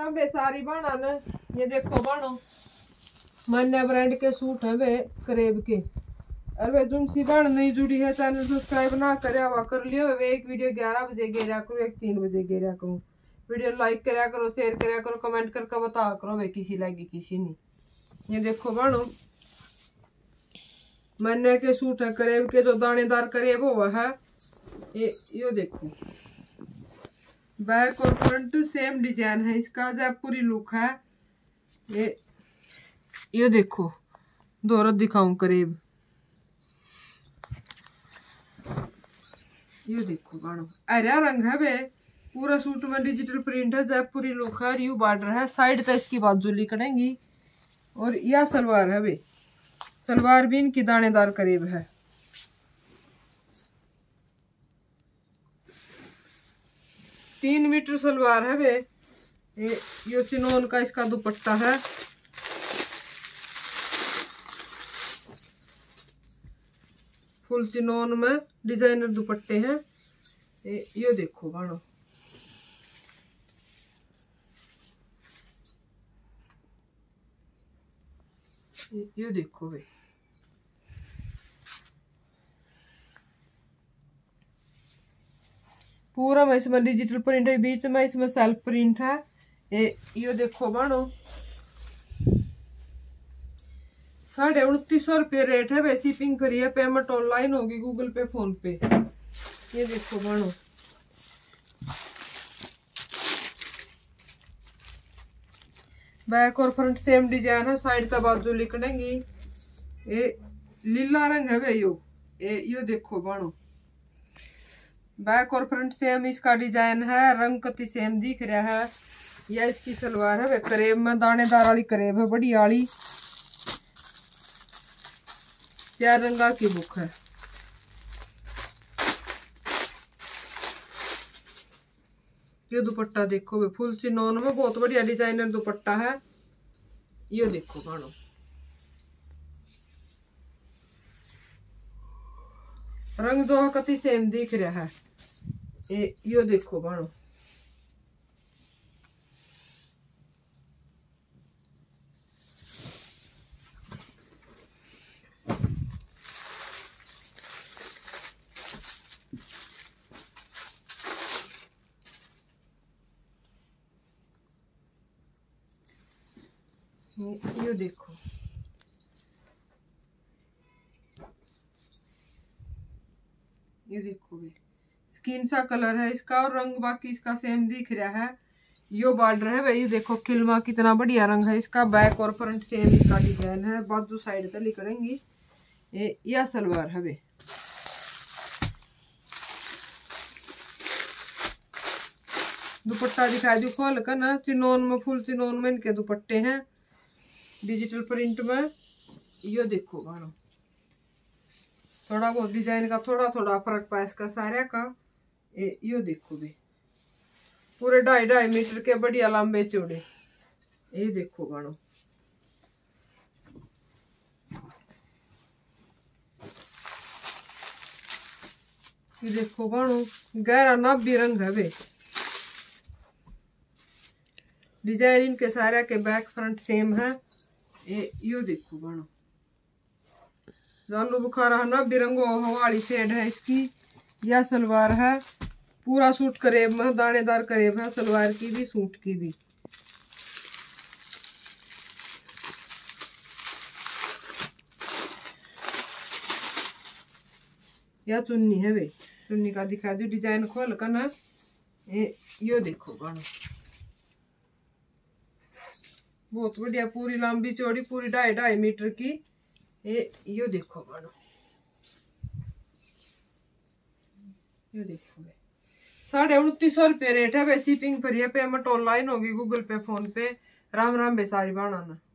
राम बेसारी बाणा ने ये देखो बाणो मान्या ब्रांड के सूट है वे करेब के। अरे जुनसी बाण नहीं जुड़ी है चैनल सब्सक्राइब ना करे हुआ कर लियो। वे एक वीडियो 11 बजे गेरा करो, एक 3 बजे गेरा करो। वीडियो लाइक करा करो, शेयर करा करो, कमेंट करके बता करो वे किसी लगी किसी नहीं। ये देखो बाणो मान्या के सूट है करेब के, जो दानेदार करेब हुआ है। ये देखो बैक और फ्रंट सेम डिजाइन है इसका, जयपुरी लुक है। ये देखो दोहरा दिखाऊं करीब। ये देखो बाणो हरा रंग है वे, पूरा सूट में डिजिटल प्रिंट है, जयपुरी लुक है। यू बॉर्डर है, साइड तक इसकी बाजू लिखड़ेंगी। और यह सलवार है वे, सलवार भी इनकी दानेदार करीब है। तीन मीटर सलवार है वे। ये चिनोन का इसका दुपट्टा है। फुल चिनोन में डिजाइनर दुपट्टे हैं। ये देखो बाणो ये देखो वे पूरा में इसमें डिजिटल प्रिंट है, बीच में इसमें सेल्फ प्रिंट है। ये देखो बाणो 2950 रुपये रेट है। वैसी शिपिंग फ्री है, पेमेंट ऑनलाइन होगी, गूगल पे फोन पे। ये देखो बाणो बैक और फ्रंट सेम डिजाइन है, साइड का बाजू लिखनेंगी। ये लीला रंग है वे। यो देखो बाणो बैक और फ्रंट सेम इसका डिजाइन है, रंग कति सेम दिख रहा है। यह इसकी सलवार है वे, करेब में दानेदार वाली करेब है, बड़ी वाली। 4 रंगा की बुक है। ये दुपट्टा देखो वे, फुल चिनोन में बहुत बढ़िया डिजाइनर दुपट्टा है। ये देखो बाणो रंग जो है कति सेम दिख रहा है। ये देखो बाणो ये देखो ये देखो भी स्किन सा कलर है इसका, और रंग बाकी इसका सेम दिख रहा है। यो बॉर्डर है भाई, ये देखो खिलवा कितना बढ़िया रंग है इसका। बैक और फ्रंट सेम इसका डिजाइन है, बाजू साइड तक लिखड़ेंगी। यह सलवार है वे। दुपट्टा दिखा दू खोल कर ना, चिनोन में फुल चिनोन में इनके दुपट्टे हैं, डिजिटल प्रिंट में। यो देखो बाणो थोड़ा बहुत डिजाइन का थोड़ा थोड़ा फर्क पा इसका सारे का। यो देखो भी पूरे 2.5 मीटर के बढ़िया लंबे चौड़े। ये देखो बाणो ये देखो बाणो गहरा नाभी रंग है वे। डिजाइन इनके सारे के बैक फ्रंट सेम है। यो देखो बाणो आलू बुखारा ना बिरंगो हवाली शेड है इसकी। यह सलवार है, पूरा सूट करेब में दानेदार करेब है, सलवार की भी सूट की भी। यह चुन्नी है वे, चुन्नी का दिखा दू डिजाइन खोल कर ना। यो देखो बाणो बहुत बढ़िया, पूरी लंबी चौड़ी, पूरी 2.5 मीटर की। यो देखो बाणो ये देखो 2950 रुपये रेट है। वैसे शिपिंग फ्री है, पेमेंट ऑनलाइन होगी, Google Pay PhonePe. Ram Ram बेसारी बाणा ना।